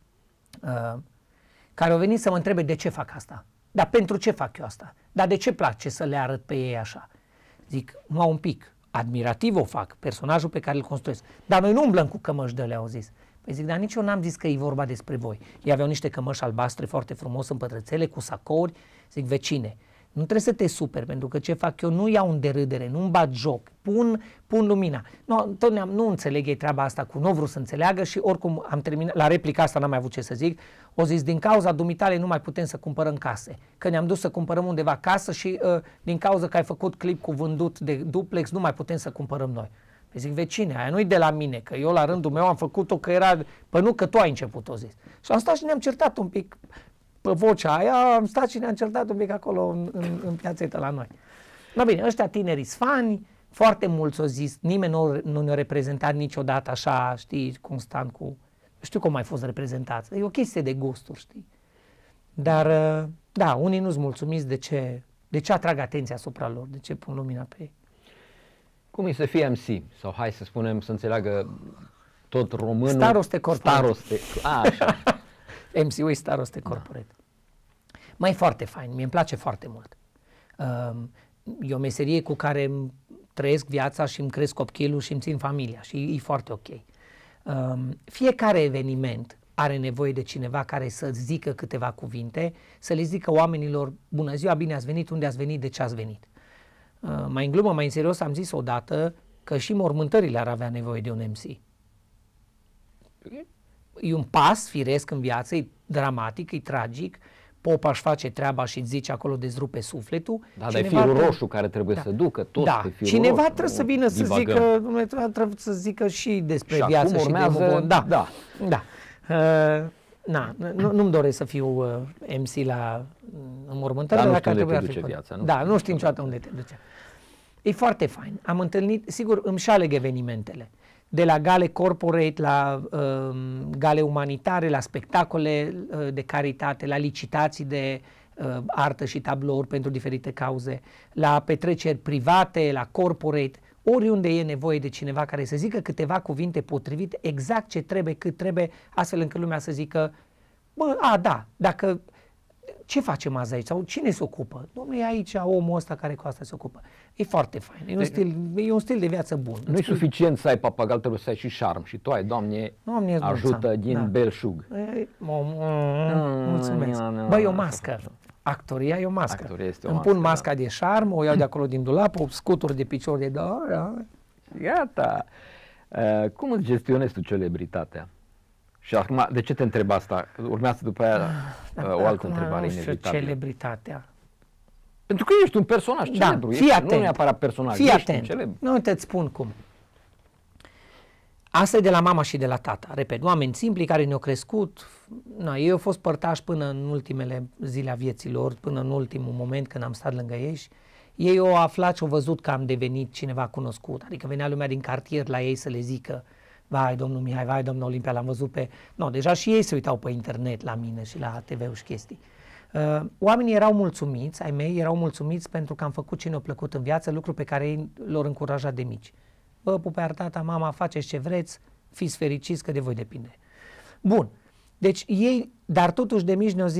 uh, care au venit să mă întrebe de ce fac asta. Dar pentru ce fac eu asta? Dar de ce place să le arăt pe ei așa? Zic, mă un pic, admirativ o fac, personajul pe care îl construiesc. Dar noi nu umblăm cu cămăși de le-au zis. Păi zic, dar nici eu n-am zis că e vorba despre voi. Ei aveau niște cămăși albastre foarte frumos în pătrățele, cu sacouri. Zic, vecine, nu trebuie să te superi, pentru că ce fac eu nu iau în derâdere, nu-mi bat joc, pun, pun lumina. Nu, tot ne-am, nu înțeleg ei treaba asta cu, nu vreau să înțeleagă și oricum am terminat, la replica asta n-am mai avut ce să zic, o zis, din cauza dumitale nu mai putem să cumpărăm case, că ne-am dus să cumpărăm undeva casă și uh, din cauza că ai făcut clip cu vândut de duplex nu mai putem să cumpărăm noi. Păi zic, vecine, aia nu-i de la mine, că eu la rândul meu am făcut-o că era, păi nu, că tu ai început-o, zis. Și am stat și ne-am certat un pic pe vocea aia, am stat și ne-am certat un pic acolo în, în, în piațetă la noi. No bine, ăștia tinerii fani, foarte mulți au zis, nimeni nu, nu ne-a reprezentat niciodată așa, știi, constant cu, știu cum ai fost reprezentați, e o chestie de gusturi, știi. Dar, da, unii nu-s mulțumiți de ce, de ce atrag atenția asupra lor, de ce pun lumina pe ei. Cum e să fie M C? Sau hai să spunem, să înțeleagă tot românul. Staroste corporate. Staroste, a, așa. M C-ul e staroste corporate. Da. Mai e foarte fain, mie îmi place foarte mult. E o meserie cu care îmi trăiesc viața și îmi cresc copilul și îmi țin familia și e foarte ok. Fiecare eveniment are nevoie de cineva care să zică câteva cuvinte, să le zică oamenilor, bună ziua, bine ați venit, unde ați venit, de ce ați venit. Mai în glumă, mai în serios, am zis odată că și mormântările ar avea nevoie de un M C. E un pas firesc în viață, e dramatic, e tragic, popa își face treaba și îți zice acolo de-ți rupe sufletul. Da, dar e firul roșu care trebuie da. să ducă tot da. pe firul Cineva roșu. trebuie să vină să zică, trebuie să zică și despre și viață și urmează, de mă Da, da. da. Uh, na, nu, nu-mi doresc să fiu uh, M C la înmormântare. Dar nu știu unde te duce fi viața. Nu? Da, nu știu niciodată unde te duce. E foarte fain. Am întâlnit, sigur, îmi și aleg evenimentele. De la gale corporate, la uh, gale umanitare, la spectacole uh, de caritate, la licitații de uh, artă și tablouri pentru diferite cauze, la petreceri private, la corporate, oriunde e nevoie de cineva care să zică câteva cuvinte potrivite, exact ce trebuie, cât trebuie, astfel încât lumea să zică, bă, a, da, dacă... Ce facem azi aici? Sau cine se ocupă? Dom'le, e aici omul ăsta care cu asta se ocupă. E foarte fain. E un, stil, e un stil de viață bun. Nu e suficient să ai papagal, trebuie să ai și șarm. Și tu ai, Doamne, Doamne ajută din da. belșug. E, mulțumesc. Băi, e o mască. Actoria e o mască. Actoria este o Îmi mască, pun masca da. de șarm, o iau de acolo din dulap, o scuturi de picior de da, da. Gata. Uh, cum îți gestionezi tu celebritatea? Și acum, de ce te întreb asta? Urmează după aia uh, o altă întrebare inevitabilă. Celebritatea. Pentru că ești un personaj Da, celebru. fii ești, atent. nu neapărat personaj, Fii ești atent. un celebru. Nu, uite-ți spun cum. Asta e de la mama și de la tata. Repet, oameni simpli care ne-au crescut. Na, ei au fost părtași până în ultimele zile a vieții lor, până în ultimul moment când am stat lângă ei. Ei au aflat și au văzut că am devenit cineva cunoscut. Adică venea lumea din cartier la ei să le zică, vai, domnul Mihai, vai, domnul Olimpia, l-am văzut pe... No, deja și ei se uitau pe internet la mine și la T V-uri și chestii. Uh, oamenii erau mulțumiți, ai mei erau mulțumiți pentru că am făcut ce ne-a plăcut în viață, lucru pe care ei l-au încurajat de mici. Bă, pupe, tata, mama, faceți ce vreți, fiți fericiți că de voi depinde. Bun, deci ei, dar totuși de mici ne-au zis,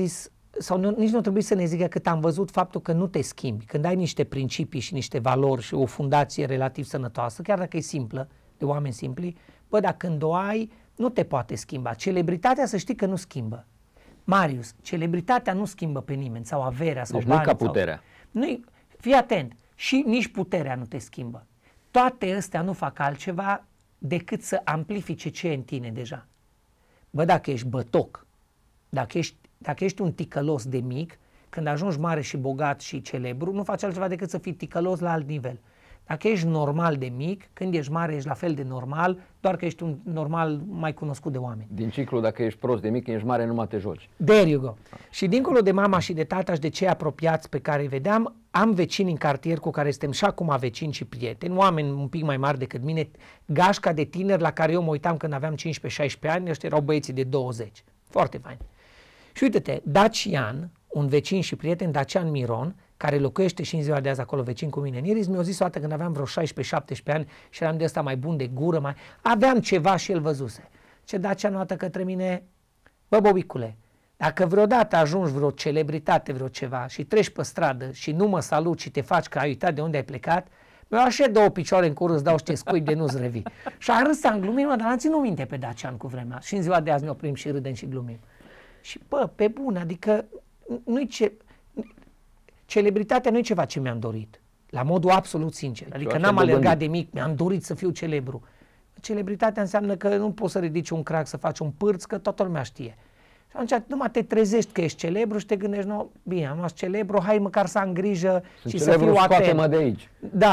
sau nu, nici nu trebuie să ne zică cât am văzut faptul că nu te schimbi. Când ai niște principii și niște valori și o fundație relativ sănătoasă, chiar dacă e simplă, de oameni simpli, bă, dar când o ai, nu te poate schimba. Celebritatea, să știi că nu schimbă. Marius, celebritatea nu schimbă pe nimeni, sau averea, sau deci banii. nu ca puterea. Sau... Nu, fii atent, și nici puterea nu te schimbă. Toate astea nu fac altceva decât să amplifice ce e în tine deja. Bă, dacă ești bătoc, dacă ești, dacă ești un ticălos de mic, când ajungi mare și bogat și celebru, nu faci altceva decât să fii ticălos la alt nivel. Dacă ești normal de mic, când ești mare ești la fel de normal, doar că ești un normal mai cunoscut de oameni. Din ciclu, dacă ești prost de mic, când ești mare, nu mai te joci. There you go. Și dincolo de mama și de tata și de cei apropiați pe care îi vedeam, am vecini în cartier cu care suntem și acum vecini și prieteni, oameni un pic mai mari decât mine, gașca de tineri la care eu mă uitam când aveam cincisprezece șaisprezece ani, ăștia erau băieții de douăzeci. Foarte fain. Și uite-te, Dacian, un vecin și prieten, Dacian Miron, care locuiește și în ziua de azi acolo vecin cu mine în Iris, mi-a zis o dată când aveam vreo șaisprezece șaptesprezece ani și eram de ăsta mai bun de gură, mai... aveam ceva și el văzuse. Ce Dacian o dată către mine, bă, bobicule, dacă vreodată ajungi vreo celebritate, vreo ceva și treci pe stradă și nu mă salut și te faci că ai uitat de unde ai plecat, mi-au așa două picioare în cur, îți dau și ce scuip de nu-ți revii. Și a râs, am glumit, mă, dar n-am ținut minte pe Dacian cu vremea. Și în ziua de azi ne oprim și râdem și glumim. Și bă, pe bun, adică nu-i ce... Celebritatea nu e ceva ce mi-am dorit, la modul absolut sincer. Adică n-am alergat de mic, mi-am dorit să fiu celebru. Celebritatea înseamnă că nu poți să ridici un crac, să faci un pârț, că toată lumea știe. Și atunci numai te trezești că ești celebru și te gândești, nu, bine, am fost celebru, hai măcar să am grijă Sunt și celebru, să fiu atent. scoate-mă de aici. Da.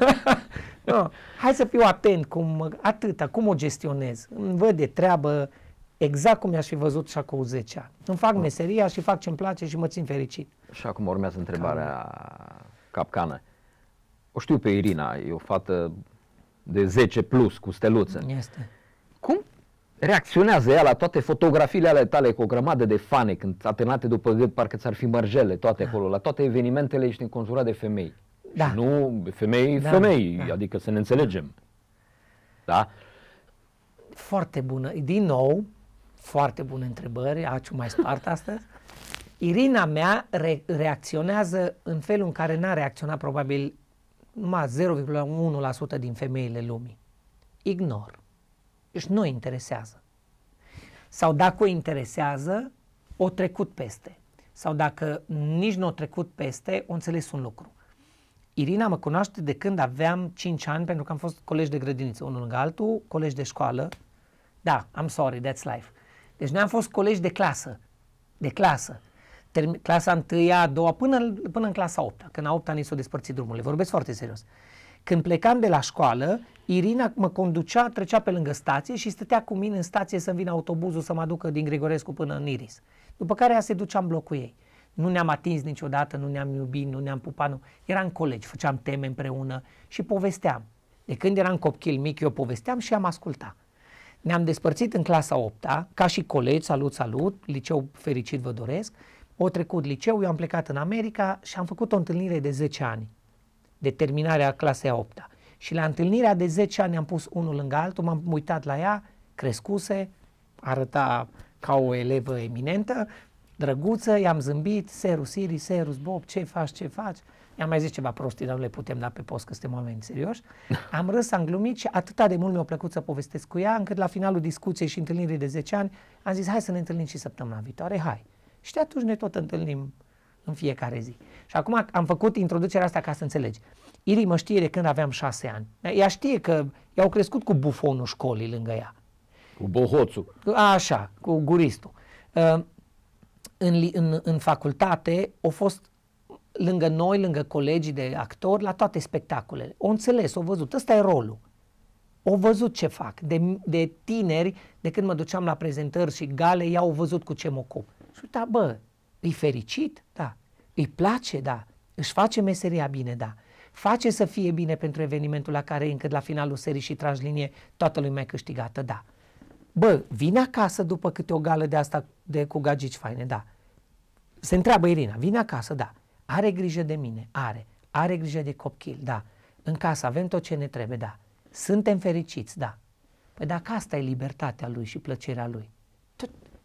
No, hai să fiu atent, cum, atâta, cum o gestionez. Îmi văd de treabă exact cum mi-aș fi văzut și acum zece ani. Îmi fac meseria și fac ce-mi place și mă țin fericit. Și acum urmează întrebarea capcană. O știu pe Irina, e o fată de zece plus, cu steluță. Este. Cum reacționează ea la toate fotografiile ale tale cu o grămadă de fane, când atenate după gât, parcă ți-ar fi mărgele toate da. acolo, la toate evenimentele ești înconjurat de femei. Da. Și nu femei, da. femei, Da. adică să ne înțelegem. Da? Foarte bună. Din nou, foarte bună întrebări, aciu mai spart astăzi. Irina mea re- reacționează în felul în care n-a reacționat probabil numai zero virgulă unu la sută din femeile lumii. Ignor. Deci nu o interesează. Sau dacă o interesează, o trecut peste. Sau dacă nici nu o trecut peste, o înțeles un lucru. Irina mă cunoaște de când aveam cinci ani, pentru că am fost colegi de grădiniță, unul lângă altul, colegi de școală. Da, I'm sorry, that's life. Deci noi am fost colegi de clasă. De clasă. Term- clasa întâia, a doua, până, până în clasa opta. Când a opta ni s-o despărțit drumurile. Vorbesc foarte serios. Când plecam de la școală, Irina mă conducea, trecea pe lângă stație și stătea cu mine în stație să-mi vină autobuzul să mă aducă din Grigorescu până în Iris. După care ea se ducea în blocul ei. Nu ne-am atins niciodată, nu ne-am iubit, nu ne-am pupat, nu. Eram colegi, făceam teme împreună și povesteam. De când eram copil mic, eu povesteam și am ascultat. Ne-am despărțit în clasa opta, ca și colegi, salut, salut, liceu fericit vă doresc. O trecut liceu, eu am plecat în America și am făcut o întâlnire de zece ani, de terminarea clasei a opta. Și la întâlnirea de zece ani am pus unul lângă altul, m-am uitat la ea, crescuse, arăta ca o elevă eminentă, drăguță, i-am zâmbit, serus Iris, serus Bob, ce faci, ce faci? I-am mai zis ceva prostii, dar nu le putem da pe post, că suntem oameni serioși. Am râs, am glumit și atâta de mult mi-a plăcut să povestesc cu ea, încât la finalul discuției și întâlnirii de zece ani am zis, hai să ne întâlnim și săptămâna viitoare, hai. Și de atunci ne tot întâlnim în fiecare zi. Și acum am făcut introducerea asta ca să înțelegi. Iri mă știe de când aveam șase ani. Ea știe că i-au crescut cu bufonul școlii lângă ea. Cu bohoțul. Așa, cu guristul. În, în, în facultate au fost lângă noi, lângă colegii de actori, la toate spectacolele. O înțeles, o văzut. Ăsta e rolul. O văzut ce fac. De, de tineri, de când mă duceam la prezentări și gale, ea au văzut cu ce mă ocup. Și uita, bă, e fericit? Da. Îi place? Da. Își face meseria bine? Da. Face să fie bine pentru evenimentul la care, încât la finalul serii și tragi linie, toată lumea e câștigată? Da. Bă, vine acasă după câte o gală de asta de cu gagici faine? Da. Se întreabă Irina, vine acasă? Da. Are grijă de mine? Are. Are grijă de copil? Da. În casă avem tot ce ne trebuie? Da. Suntem fericiți? Da. Păi dacă asta e libertatea lui și plăcerea lui, tot,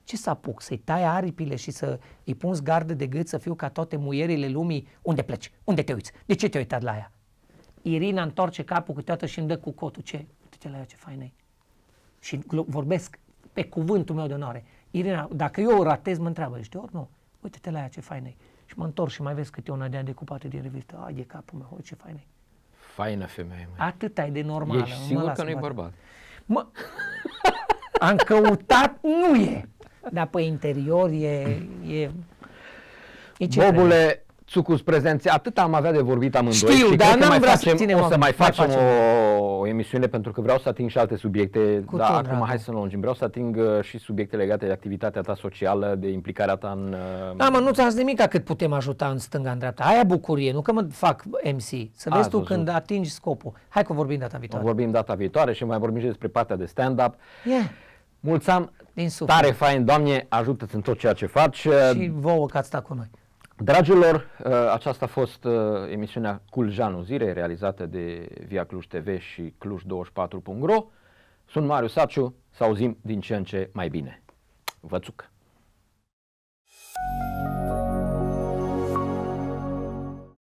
Ce să apuc? Să-i tai aripile și să îi pun gardă de gât să fiu ca toate muierile lumii? Unde pleci? Unde te uiți? De ce te-ai uitat la ea? Irina întorce capul câteodată și îmi dă cu cotul. Ce? Uite-te la ea, ce faină e. Și vorbesc pe cuvântul meu de onoare. Irina, dacă eu o ratez, mă întreabă, ești ori nu? Uite-te la ea, ce faină e. Și mă întorc și mai vezi câte una de-a decupată din revistă. Ai de capul meu, uite ce faină e. Faină femeie, mă. Atât ai de normală. Ești sigur că nu-i bărbat? Mă, am căutat, nu e. Dar pe interior e... e, e Bobule, Țucus prezenți, atât am avea de vorbit amândoi. Știu, și dar cred că n-am mai vrea facem, să ținem, o să mai facem, mai facem. O, o emisiune pentru că vreau să ating și alte subiecte. Cu Dar tot acum dragul. hai să nu lungim. Vreau să ating uh, și subiecte legate de activitatea ta socială, de implicarea ta în... Uh, Da, mă, nu ți-am zis nimic cât putem ajuta în stânga, în dreapta. Aia bucurie, nu că mă fac M C. Să vezi Ați tu văzut. când atingi scopul. Hai că vorbim data viitoare. vorbim data viitoare și mai vorbim și despre partea de stand-up. Yeah. Mulțumim, Din suflet. tare fain, Doamne, ajută-ți în tot ceea ce faci. Și vouă că ați stat cu noi. Dragilor, aceasta a fost emisiunea Culjanul Zilei, realizată de Via Cluj T V și cluj douăzeci și patru punct ro. Sunt Marius Saciu, să auzim din ce în ce mai bine. Vățuc!